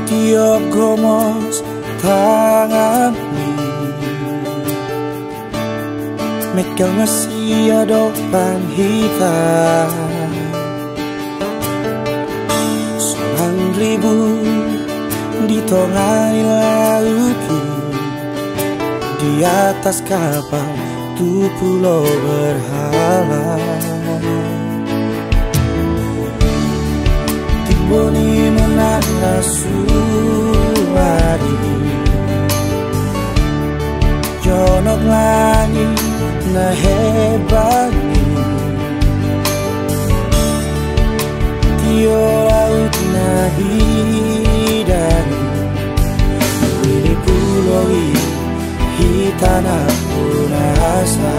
tiap gomos tanganmu megang masih adopan hitam. Seorang ribu di tengah laut, di atas kapal tu pulau berhala. Timboni menanda suari jonok langit na hebani tio laut na hidani ini pulau hitana punasa.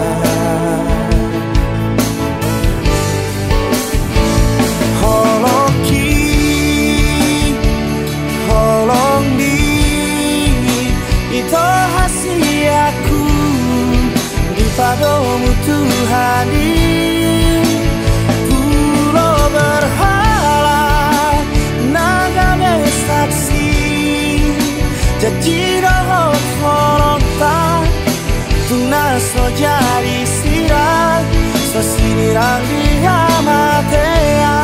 Padamu Tuhan, pulau berhala naga saksi janji roh koronta tunas so jadi sirang so sinirang dia matea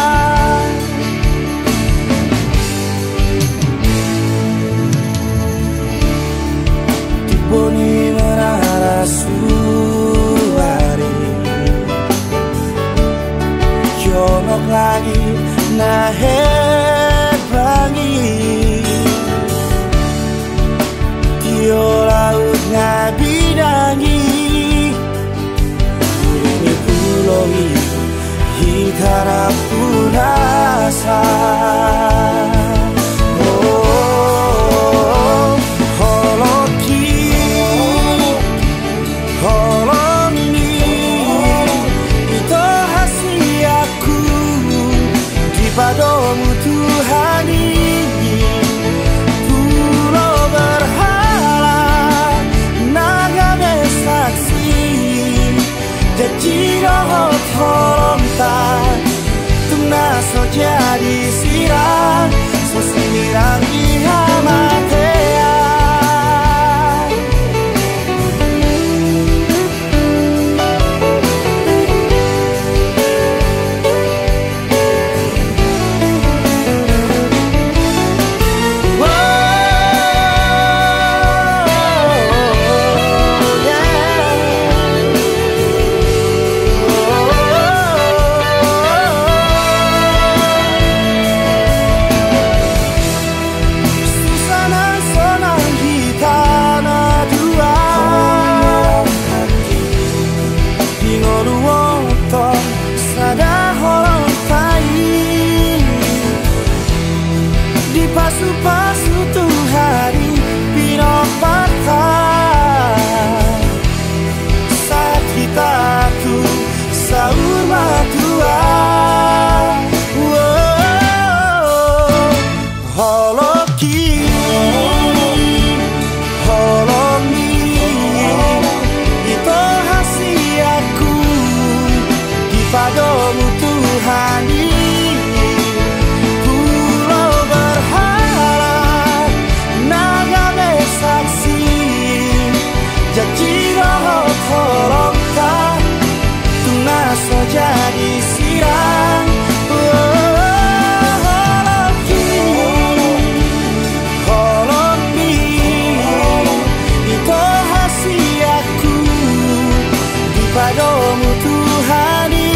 tiboni menara suari jonok lagi na hebangi tio laut ngabidangi ini pulau hitara punasa. Padamu Tuhan, pulau berhala naga saksi janji roh koronta tunas so jadi sirang so sinirang dia matea. Pasu-pasu Tuhari pinok patah saat kita tuh sahur matua. Holoki holomi itu hasil aku di padamu Tuhan. Jadi sirang holomi itu hasil aku di padamu Tuhan.